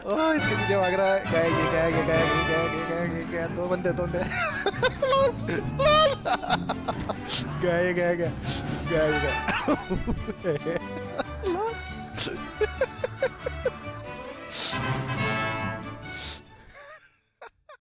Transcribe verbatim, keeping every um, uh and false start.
ओह इसके पीछे भाग रहा है। गए गए गए गए गए गए गए गए गए दो बंदे दो बंदे। गए गए गए गए गए